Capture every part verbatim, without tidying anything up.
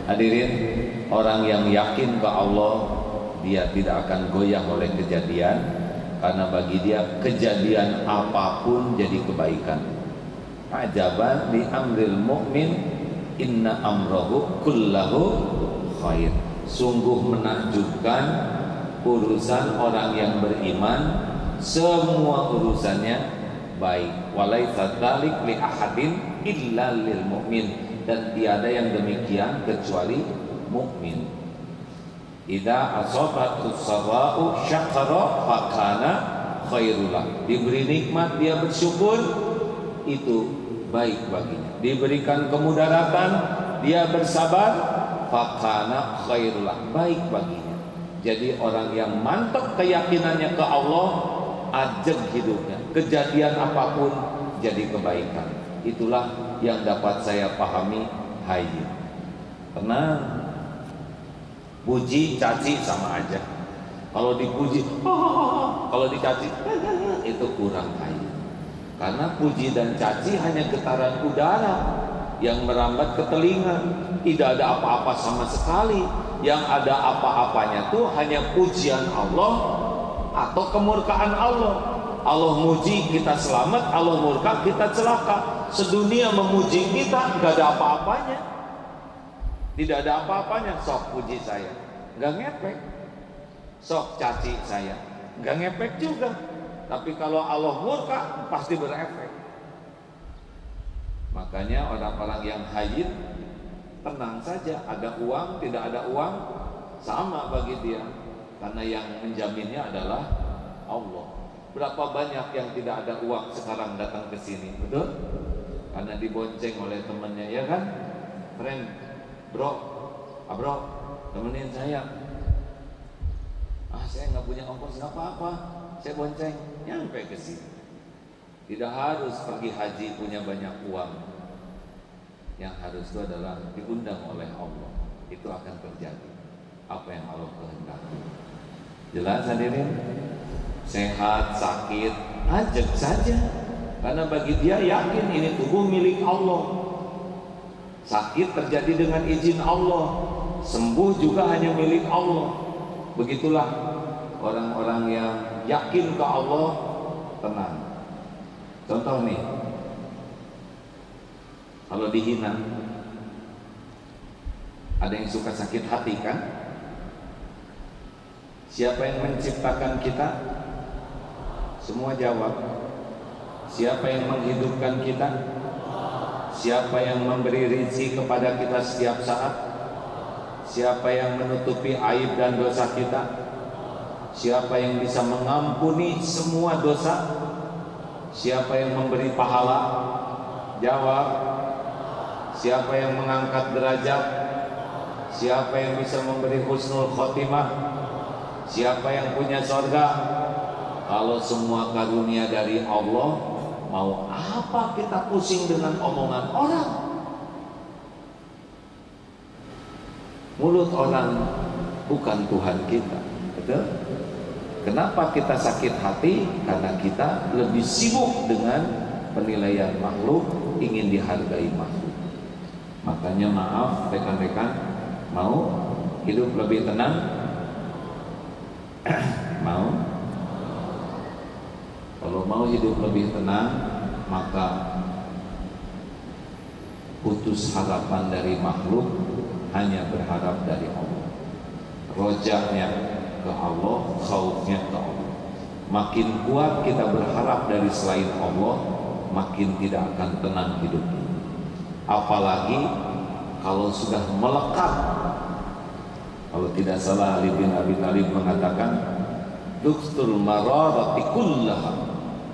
Hadirin, orang yang yakin ke Allah, dia tidak akan goyah oleh kejadian, karena bagi dia kejadian apapun jadi kebaikan. Ajaban li amril mu'min, inna amrahu kullahu khair. Sungguh menakjubkan urusan orang yang beriman, semua urusannya baik. Walaisa dzalik li ahadin illa lil mu'min, dan tiada yang demikian kecuali mukmin. Idza asabatus sarra'u syakara fakana khairulah. Diberi nikmat dia bersyukur, itu baik baginya. Diberikan kemudaratan dia bersabar, fakana khairulah, baik baginya. Jadi orang yang mantap keyakinannya ke Allah, ajeg hidupnya, kejadian apapun jadi kebaikan. Itulah yang dapat saya pahami hayy. Tenang. Puji, caci sama aja. Kalau dipuji, kalau dicaci, itu kurang hayy. Karena puji dan caci hanya getaran udara yang merambat ke telinga, tidak ada apa-apa sama sekali. Yang ada apa-apanya tuh hanya pujian Allah atau kemurkaan Allah. Allah muji kita selamat, Allah murka kita celaka. Sedunia memuji kita, nggak ada apa-apanya. Tidak ada apa-apanya. Sok puji saya, nggak ngepek. Sok caci saya, nggak ngepek juga. Tapi kalau Allah murka, pasti berefek. Makanya orang-orang yang haid tenang saja. Ada uang, tidak ada uang, sama bagi dia. Karena yang menjaminnya adalah Allah. Berapa banyak yang tidak ada uang sekarang datang ke sini, betul? Karena dibonceng oleh temannya, ya kan? Friend, bro, ah bro, temenin saya. Ah, saya nggak punya ongkos, nggak apa-apa, saya bonceng, nyampe ke sini. Tidak harus pergi haji punya banyak uang. Yang harus itu adalah diundang oleh Allah. Itu akan terjadi apa yang Allah kehendaki. Jelas hadirin? Sehat, sakit, ajak saja. Karena bagi dia yakin ini tubuh milik Allah. Sakit terjadi dengan izin Allah, sembuh juga hanya milik Allah. Begitulah orang-orang yang yakin ke Allah, tenang. Contoh nih, kalau dihina, ada yang suka sakit hati kan? Siapa yang menciptakan kita? Semua jawab. Siapa yang menghidupkan kita? Siapa yang memberi rezeki kepada kita setiap saat? Siapa yang menutupi aib dan dosa kita? Siapa yang bisa mengampuni semua dosa? Siapa yang memberi pahala? Jawab. Siapa yang mengangkat derajat? Siapa yang bisa memberi husnul khotimah? Siapa yang punya surga? Kalau semua karunia dari Allah, mau apa kita pusing dengan omongan orang? Mulut orang bukan Tuhan kita, betul? Kenapa kita sakit hati? Karena kita lebih sibuk dengan penilaian makhluk, ingin dihargai makhluk. Makanya maaf rekan-rekan, mau hidup lebih tenang? Mau? Kalau mau hidup lebih tenang, maka putus harapan dari makhluk, hanya berharap dari Allah. Rojaknya ke Allah, khaufnya ke Allah. Makin kuat kita berharap dari selain Allah, makin tidak akan tenang hidup ini. Apalagi kalau sudah melekat. Kalau tidak salah, Ali bin Abi Thalib mengatakan, "Dukstul mararati kullaha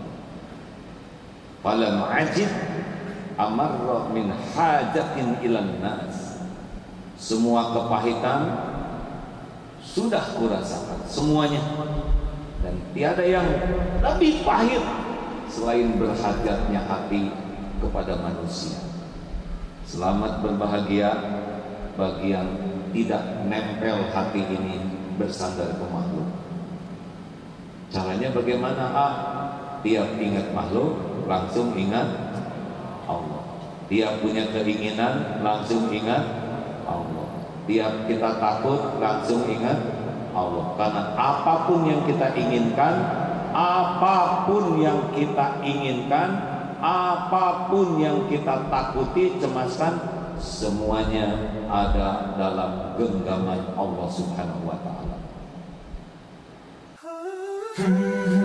falam ajid amarra min hajatin ilan nas." Semua kepahitan sudah kurasakan semuanya, dan tiada yang lebih pahit selain berhajatnya hati kepada manusia. Selamat berbahagia bagi yang tidak nempel hati ini bersandar ke makhluk. Caranya bagaimana? Ah, tiap ingat makhluk langsung ingat Allah. Tiap punya keinginan langsung ingat Allah. Tiap kita takut langsung ingat Allah. Karena apapun yang kita inginkan, apapun yang kita inginkan, apapun yang kita takuti, cemaskan, semuanya ada dalam genggaman Allah Subhanahu wa ta'ala.